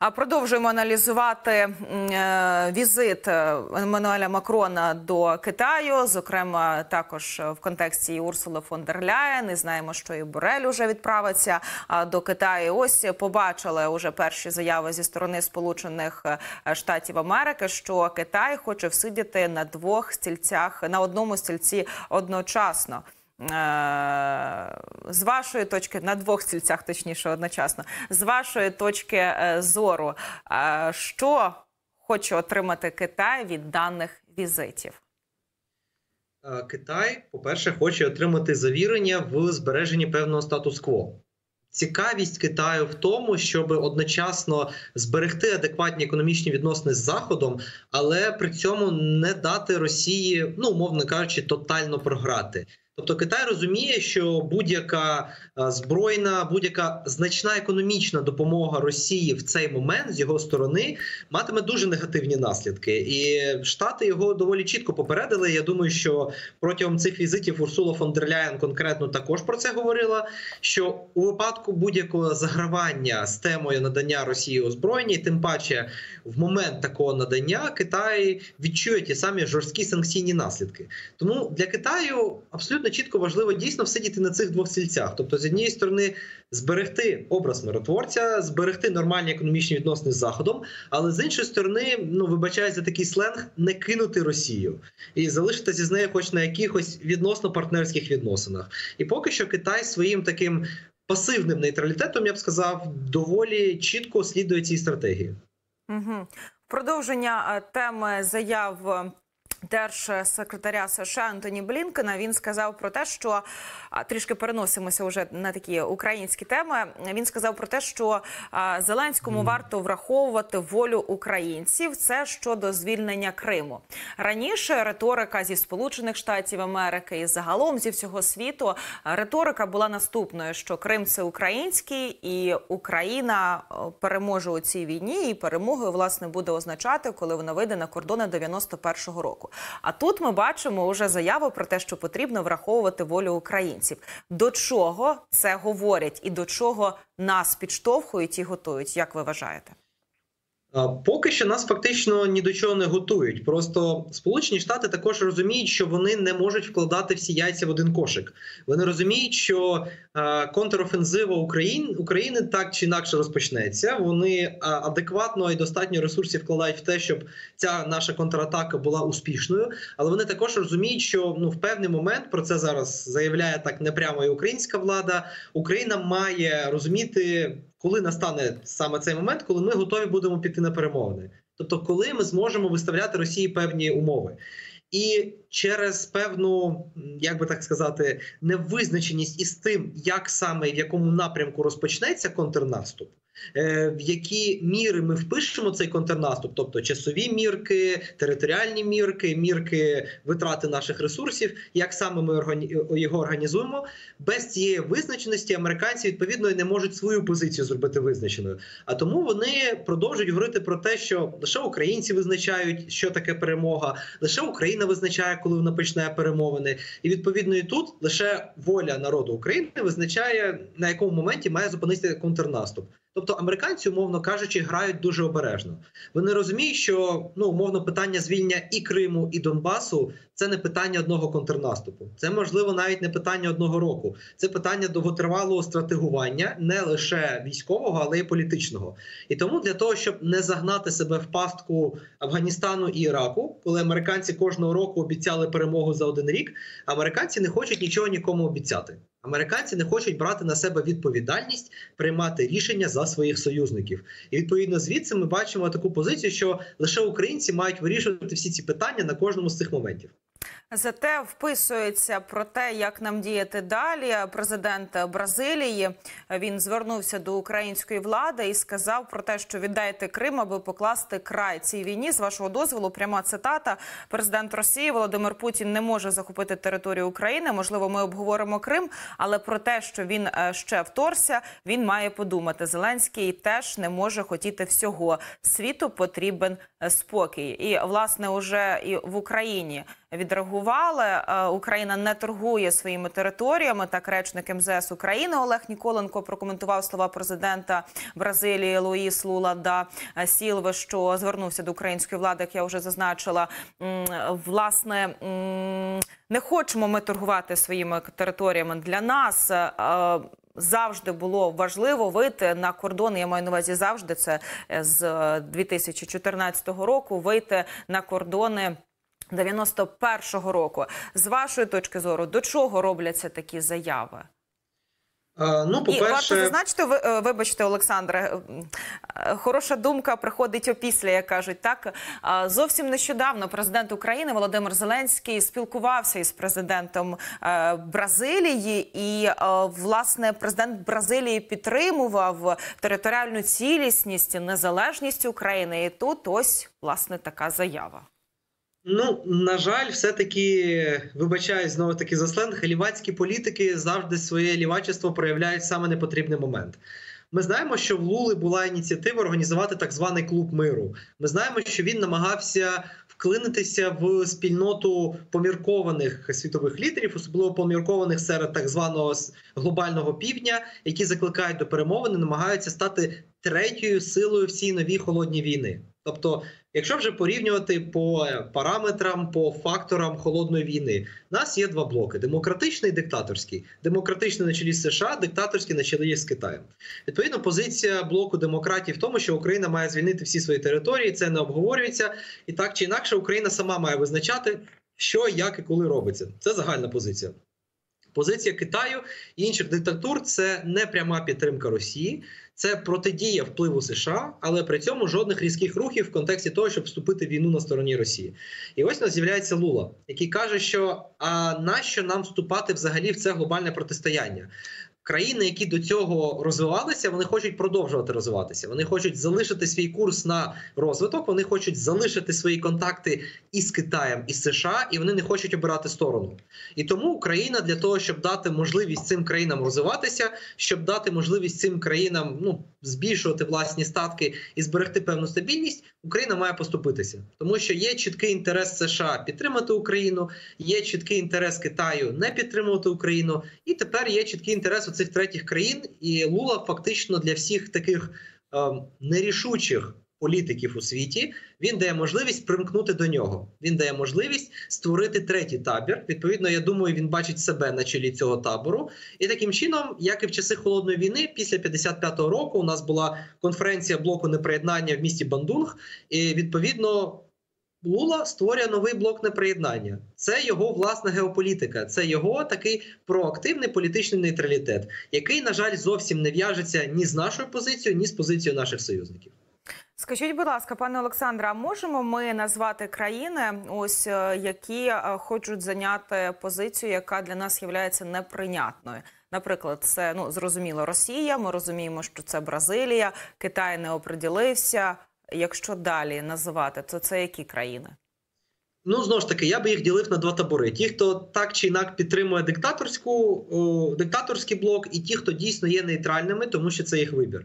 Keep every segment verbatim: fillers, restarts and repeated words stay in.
Продовжуємо аналізувати візит Еммануеля Макрона до Китаю, зокрема також в контексті Урсули фон дер Ляєн. І знаємо, що і Борель уже відправиться до Китаю. Ось побачили уже перші заяви зі сторони Сполучених Штатів Америки, що Китай хоче всидіти на двох стільцях, на одному стільці одночасно. З вашої точки, на двох стільцях, точніше, одночасно, з вашої точки зору, що хоче отримати Китай від даних візитів? Китай, по-перше, хоче отримати завірення в збереженні певного статус-кво. Цікавість Китаю в тому, щоб одночасно зберегти адекватні економічні відносини з Заходом, але при цьому не дати Росії, ну, умовно кажучи, тотально програти. Тобто Китай розуміє, що будь-яка збройна, будь-яка значна економічна допомога Росії в цей момент з його сторони матиме дуже негативні наслідки. І Штати його доволі чітко попередили. Я думаю, що протягом цих візитів Урсула фон дер Ляєн конкретно також про це говорила, що у випадку будь-якого загравання з темою надання Росії озброєння, тим паче в момент такого надання Китай відчує ті самі жорсткі санкційні наслідки. Тому для Китаю абсолютно чітко важливо дійсно всидіти на цих двох стільцях. Тобто, з однієї сторони, зберегти образ миротворця, зберегти нормальні економічні відносини з Заходом, але з іншої сторони, ну, вибачаюсь за такий сленг, не кинути Росію і залишитися з нею хоч на якихось відносно партнерських відносинах. І поки що Китай своїм таким пасивним нейтралітетом, я б сказав, доволі чітко слідує цій стратегії. Угу. Продовження теми заяв держсекретаря США Ентоні Блінкена. Він сказав про те, що, трішки переносимося вже на такі українські теми, він сказав про те, що Зеленському варто враховувати волю українців. Це щодо звільнення Криму. Раніше риторика зі Сполучених Штатів Америки і загалом зі всього світу, риторика була наступною, що Крим – це український, і Україна переможе у цій війні, і перемогою, власне, буде означати, коли вона вийде на кордони дев'яносто першого року. А тут ми бачимо уже заяву про те, що потрібно враховувати волю українців. До чого це говорять і до чого нас підштовхують і готують, як ви вважаєте? Поки що нас фактично ні до чого не готують. Просто Сполучені Штати також розуміють, що вони не можуть вкладати всі яйця в один кошик. Вони розуміють, що контрофензива України, України так чи інакше розпочнеться. Вони адекватно і достатньо ресурсів вкладають в те, щоб ця наша контратака була успішною. Але вони також розуміють, що ну, в певний момент, про це зараз заявляє так непрямо і українська влада, Україна має розуміти, коли настане саме цей момент, коли ми готові будемо піти на перемовини. Тобто, коли ми зможемо виставляти Росії певні умови. І через певну, як би так сказати, невизначеність із тим, як саме і в якому напрямку розпочнеться контрнаступ, в які міри ми впишемо цей контрнаступ, тобто часові мірки, територіальні мірки, мірки витрати наших ресурсів, як саме ми його організуємо, без цієї визначеності американці, відповідно, не можуть свою позицію зробити визначеною. А тому вони продовжують говорити про те, що лише українці визначають, що таке перемога, лише Україна визначає, коли вона почне перемовини. І відповідно і тут лише воля народу України визначає, на якому моменті має зупинитися контрнаступ. Тобто американці, умовно кажучи, грають дуже обережно. Вони розуміють, що, ну, умовно, питання звільнення і Криму, і Донбасу – це не питання одного контрнаступу. Це, можливо, навіть не питання одного року. Це питання довготривалого стратегування, не лише військового, але й політичного. І тому для того, щоб не загнати себе в пастку Афганістану і Іраку, коли американці кожного року обіцяли перемогу за один рік, американці не хочуть нічого нікому обіцяти. Американці не хочуть брати на себе відповідальність, приймати рішення за своїх союзників. І відповідно звідси ми бачимо таку позицію, що лише українці мають вирішувати всі ці питання на кожному з цих моментів. Зате вписується про те, як нам діяти далі. Президент Бразилії, він звернувся до української влади і сказав про те, що віддайте Крим, аби покласти край цій війні. З вашого дозволу, пряма цитата. Президент Росії Володимир Путін не може захопити територію України. Можливо, ми обговоримо Крим, але про те, що він ще вторгся, він має подумати. Зеленський теж не може хотіти всього. Світу потрібен спокій. І, власне, уже і в Україні відреагували торгували. Е, Україна не торгує своїми територіями. Так речник ем зе ес України Олег Ніколенко прокоментував слова президента Бразилії Луїс Лула да Сілви, що звернувся до української влади, як я вже зазначила. М, Власне, м, не хочемо ми торгувати своїми територіями. Для нас е, завжди було важливо вийти на кордони, я маю на увазі завжди, це з дві тисячі чотирнадцятого року, вийти на кордони дев'яносто першого року. З вашої точки зору, до чого робляться такі заяви? Е, Ну, І варто по-перше, зазначити, ви, е, вибачте, Олександре, е, хороша думка приходить опісля, як кажуть, так? Е, Зовсім нещодавно президент України Володимир Зеленський спілкувався із президентом е, Бразилії, і, е, власне, президент Бразилії підтримував територіальну цілісність, незалежність України, і тут ось, власне, така заява. ну, на жаль, все-таки, вибачаюсь знову-таки за сленг, лівацькі політики завжди своє лівачество проявляють в саме непотрібний момент. Ми знаємо, що в Лули була ініціатива організувати так званий клуб миру. Ми знаємо, що він намагався вклинитися в спільноту поміркованих світових лідерів, особливо поміркованих серед так званого глобального півдня, які закликають до перемовин і намагаються стати третьою силою в цій новій холодній війни. Тобто, якщо вже порівнювати по параметрам, по факторам холодної війни, у нас є два блоки – демократичний і диктаторський. Демократичний на чолі з США, диктаторський на чолі з Китаєм. Відповідно, позиція блоку демократів в тому, що Україна має звільнити всі свої території, це не обговорюється. І так чи інакше, Україна сама має визначати, що, як і коли робиться. Це загальна позиція. Позиція Китаю і інших диктатур – це не пряма підтримка Росії, це протидія впливу США, але при цьому жодних різких рухів в контексті того, щоб вступити в війну на стороні Росії. І ось у нас з'являється Лула, який каже, що а нащо нам вступати взагалі в це глобальне протистояння? Країни, які до цього розвивалися, вони хочуть продовжувати розвиватися. Вони хочуть залишити свій курс на розвиток, вони хочуть залишити свої контакти із Китаєм, із США, і вони не хочуть обирати сторону. І тому Україна для того, щоб дати можливість цим країнам розвиватися, щоб дати можливість цим країнам ну, збільшувати власні статки і зберегти певну стабільність, Україна має поступитися. Тому що є чіткий інтерес США підтримати Україну, є чіткий інтерес Китаю не підтримувати Україну, і тепер є чіткий інтерес у цих третіх країн, і Лула фактично для всіх таких е, нерішучих політиків у світі, він дає можливість примкнути до нього. Він дає можливість створити третій табір. Відповідно, я думаю, він бачить себе на чолі цього табору. І таким чином, як і в часи Холодної війни, після п'ятдесят п'ятого року у нас була конференція блоку неприєднання в місті Бандунг, і відповідно Лула створює новий блок неприєднання. Це його власна геополітика, це його такий проактивний політичний нейтралітет, який, на жаль, зовсім не в'яжеться ні з нашою позицією, ні з позицією наших союзників. Скажіть, будь ласка, пане Олександре, а можемо ми назвати країни, ось які хочуть зайняти позицію, яка для нас є неприйнятною? Наприклад, це, ну, зрозуміло, Росія, ми розуміємо, що це Бразилія, Китай не оприділився. Якщо далі називати, то це які країни? Ну, знову ж таки, я би їх ділив на два табори. Ті, хто так чи інак підтримує диктаторську, о, диктаторський блок, і ті, хто дійсно є нейтральними, тому що це їх вибір.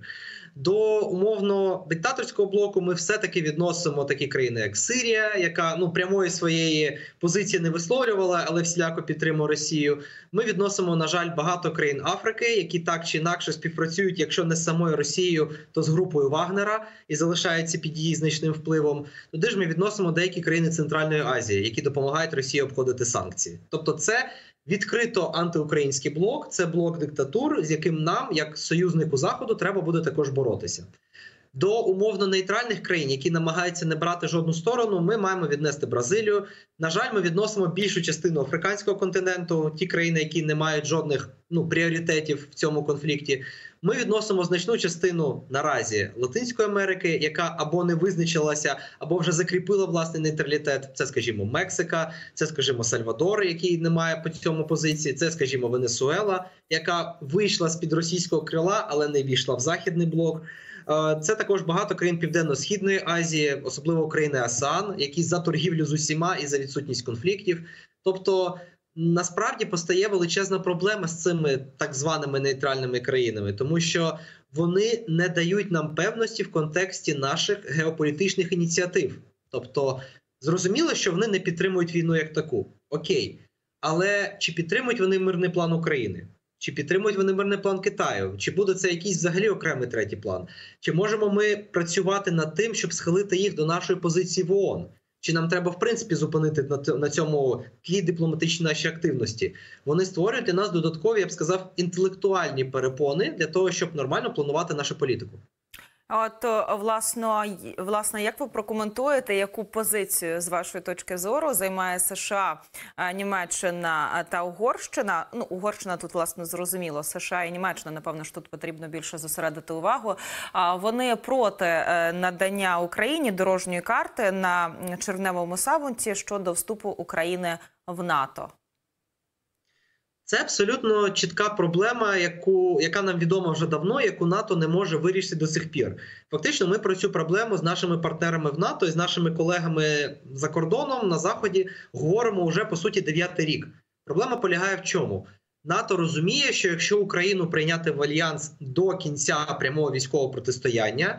До умовно диктаторського блоку ми все-таки відносимо такі країни, як Сирія, яка ну, прямої своєї позиції не висловлювала, але всіляко підтримує Росію. Ми відносимо, на жаль, багато країн Африки, які так чи інакше співпрацюють, якщо не з самою Росією, то з групою Вагнера і залишаються під її значним впливом. Туди ж ми відносимо деякі країни Центральної Азії, які допомагають Росії обходити санкції. Тобто це відкрито антиукраїнський блок, це блок диктатур, з яким нам, як союзнику Заходу, треба буде також боротися. До умовно нейтральних країн, які намагаються не брати жодну сторону, ми маємо віднести Бразилію. На жаль, ми відносимо більшу частину африканського континенту, ті країни, які не мають жодних ну, пріоритетів в цьому конфлікті. Ми відносимо значну частину наразі Латинської Америки, яка або не визначилася, або вже закріпила власний нейтралітет. Це, скажімо, Мексика, це, скажімо, Сальвадор, який не має по цьому позиції, це, скажімо, Венесуела, яка вийшла з-під російського крила, але не війшла в західний блок. Це також багато країн Південно-Східної Азії, особливо країни АСЕАН, які за торгівлю з усіма і за відсутність конфліктів. Тобто, насправді постає величезна проблема з цими так званими нейтральними країнами, тому що вони не дають нам певності в контексті наших геополітичних ініціатив. Тобто, зрозуміло, що вони не підтримують війну як таку. Окей. Але чи підтримують вони мирний план України? Чи підтримують вони мирний план Китаю? Чи буде це якийсь взагалі окремий третій план? Чи можемо ми працювати над тим, щоб схилити їх до нашої позиції в ООН? Чи нам треба, в принципі, зупинити на цьому тлі дипломатичні наші активності? Вони створюють для нас додаткові, я б сказав, інтелектуальні перепони для того, щоб нормально планувати нашу політику. От, власно, власне, як ви прокоментуєте, яку позицію, з вашої точки зору, займає США, Німеччина та Угорщина? Ну, Угорщина тут, власне, зрозуміло. США і Німеччина, напевно, ж тут потрібно більше зосередити увагу. Вони проти надання Україні дорожньої карти на червневому саміті щодо вступу України в НАТО. Це абсолютно чітка проблема, яку, яка нам відома вже давно, яку НАТО не може вирішити до сих пір. Фактично, ми про цю проблему з нашими партнерами в НАТО і з нашими колегами за кордоном на Заході говоримо вже, по суті, дев'ятий рік. Проблема полягає в чому? НАТО розуміє, що якщо Україну прийняти в альянс до кінця прямого військового протистояння,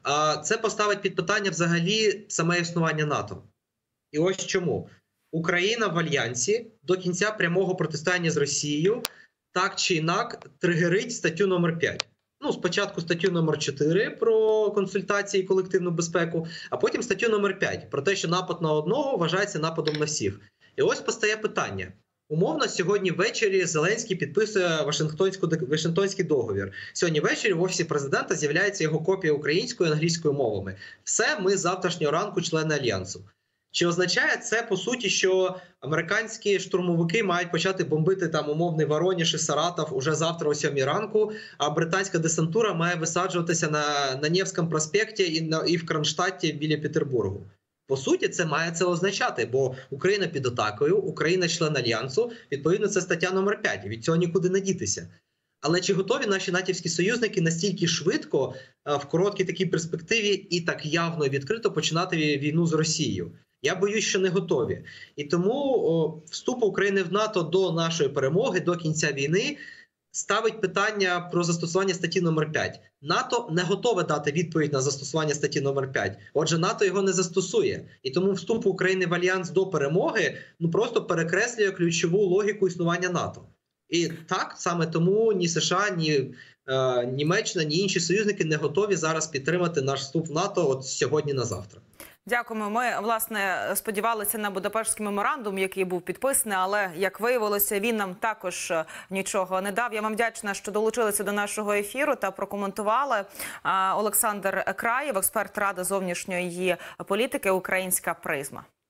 це поставить під питання взагалі саме існування НАТО. І ось чому. Україна в альянсі до кінця прямого протистояння з Росією так чи інак тригерить статтю номер п'ять. Ну, спочатку статтю номер чотири про консультації і колективну безпеку, а потім статтю номер п'ять про те, що напад на одного вважається нападом на всіх. І ось постає питання. Умовно, сьогодні ввечері Зеленський підписує Вашингтонський договір. Сьогодні ввечері в Офісі Президента з'являється його копія українською і англійською мовами. Все, ми з завтрашнього ранку члени Альянсу. Чи означає це, по суті, що американські штурмовики мають почати бомбити там умовний Вороніж і Саратов уже завтра о сьомій ранку, а британська десантура має висаджуватися на, на Невському проспекті і, на, і в Кронштадті біля Петербургу? По суті, це має це означати, бо Україна під атакою, Україна член Альянсу, відповідно, це стаття номер п'ять, від цього нікуди не дітися. Але чи готові наші натівські союзники настільки швидко, в короткій такій перспективі і так явно і відкрито починати війну з Росією? Я боюсь, що не готові. І тому о, вступ України в НАТО до нашої перемоги, до кінця війни, ставить питання про застосування статті номер п'ять. НАТО не готове дати відповідь на застосування статті номер п'ять. Отже, НАТО його не застосує. І тому вступ України в Альянс до перемоги ну, просто перекреслює ключову логіку існування НАТО. І так, саме тому ні США, ні е, Німеччина, ні інші союзники не готові зараз підтримати наш вступ в НАТО от сьогодні на завтра. Дякуємо. Ми, власне, сподівалися на Будапештський меморандум, який був підписаний, але, як виявилося, він нам також нічого не дав. Я вам вдячна, що долучилися до нашого ефіру та прокоментували. Олександр Краєв, експерт Ради зовнішньої політики «Українська призма».